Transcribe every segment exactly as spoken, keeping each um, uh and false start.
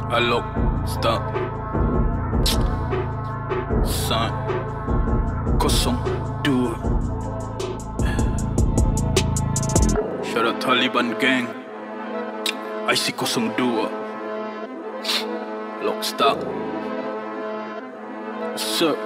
Alok, stop. San kosong dua. Shout out Taliban gang. I C kosong dua. Lock stop. What's up?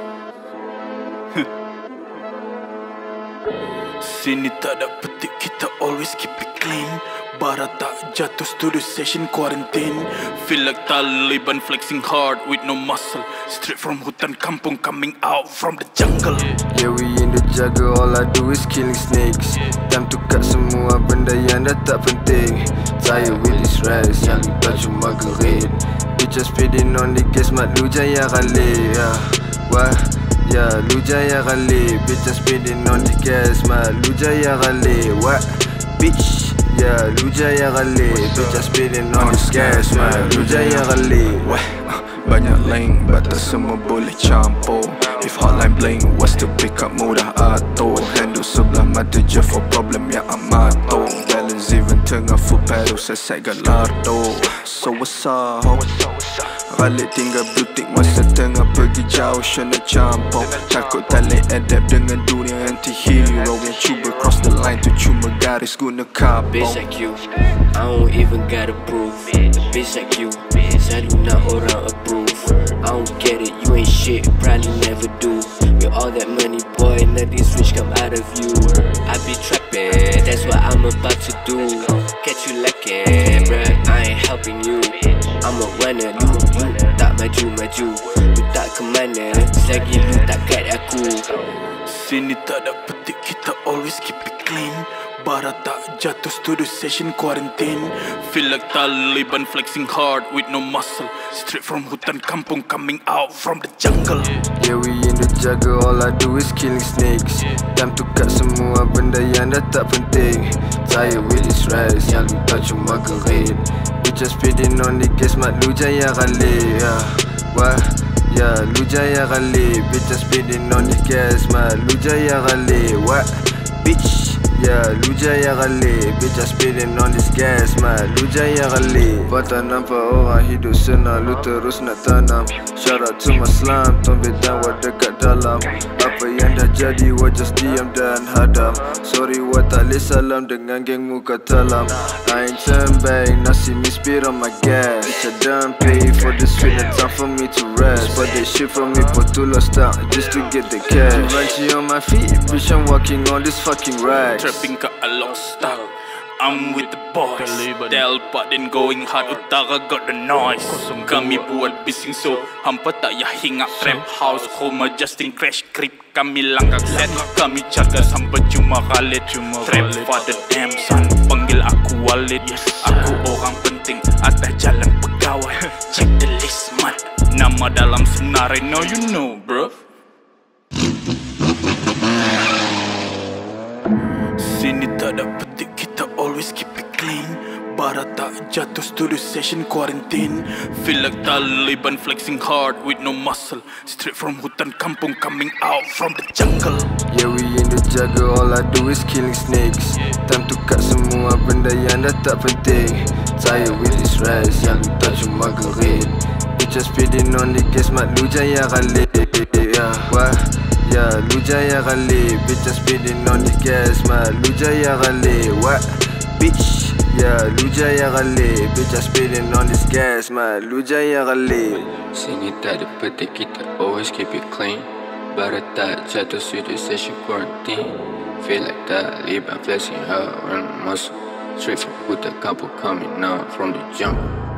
Sini tak ada petik, kita always keep it clean. Barat tak jatuh, studio session quarantine. Feel like Taliban flexing hard with no muscle. Straight from hutan kampung, coming out from the jungle. Yeah, we in the jungle, all I do is killing snakes. Time to cut semua benda yang dah tak penting. Tired with this race, yang tak cuma gerit. Bitches speeding on the gas, mat lu jaya kali. Yeah, wah, yeah, lu jaya kali. Bitches speeding on the gas, mat lu jaya kali. What, bitch? Yeah, lu jaya kali. Bitches speeding on the gas, mat lu jaya kali. Wah, banyak lane, batas semua boleh campur. If hotline bling, what's to pick up mudah atur. Handle sebelah mata je for problem yang amat tu. Balance even tengah full pedal, seset galardo. So what's up, ho? Balik tinggal butik masa tengah pergi jauh, shana campur. Takut tak boleh adapt dengan dunia anti-hero yang cuba cross the line tu cuma garis guna kapal. Bitch like you, I don't even gotta prove. A bitch like you, selalu nak orang approve. I don't get it, you ain't shit, probably never do. With all that money boy, nothing switch come out of you. I be trapping, that's what I'm about to do. Catch you lacking, bruh, I ain't helping you. I'm a runner, lu, lu tak maju-maju. Lu tak ke mana, selagi lu tak kat aku. Sini tak ada petik, kita always keep it clean. Barat tak jatuh, studio session quarantine. Feel like Taliban flexing hard with no muscle. Straight from hutan kampung, coming out from the jungle. Yeah, we in the jungle, all I do is killing snakes. Time to cut semua benda yang dah tak penting. Tired with this race, yang lu tak cuma gerit. Bitches speeding on the gas, mat lu jaya kali. Yeah, wah, yeah, lu jaya kali. Bitches speeding on the gas, mat lu jaya kali. What, bitch? Yeah, lu jaya kali. Bitches speeding on this gas, mat lu jaya kali. Kau tak nampak orang hidup senang, lu terus nak tanam. Shout out to my slum, tombit dan wah dekat dalam. Apa yang dah jadi, wah just diam dan hadam. Sorry wah tak boleh salam dengan geng muka talam. I ain't turn back, now see me speed on my gas. Bitch I done pay for the sweet, no time for me to rest. But they shit from me for too lost out, just to get the cash. Crunchy on my feet, bitch I'm walking on this fucking racks. Trapping kat Alok stop. I'm with the boys. Delpat then going hard, utara got the noise. Kami buat bising so hampa tak yah hingap. Trap house, home adjusting crash creep. Kami langkah set, kami jaga sampai cuma Khalid. Trap for the damn son, panggil aku Walid. Aku orang penting atas jalan pegawai. Check the list man, nama dalam senarai. Now you know bro. Sini tak ada petik, kita always keep it clean. Barat tak jatuh, studio session quarantine. Feel like Taliban flexing hard with no muscle. Straight from hutan kampung, coming out from the jungle. Yeah, we in the jungle, all I do is killing snakes. Time to cut semua benda yang dah tak penting. Tired with this race, yang lu tak cuma gerit. Bitches speeding on the gas, mat lu jaya kali. Yeah, wah, yeah, lu jaya kali. Bitches speeding on the gas, mat lu jaya kali. What, bitch? Yeah, lu jaya kali. Bitches speeding on this gas, mat lu jaya kali. Sini tak ada petik, kita always keep it clean. Barat tak jatuh, studio session quarantine. Feel like Taliban flexing hard, run muscle. Straight from hutan kampung, coming out from the jungle.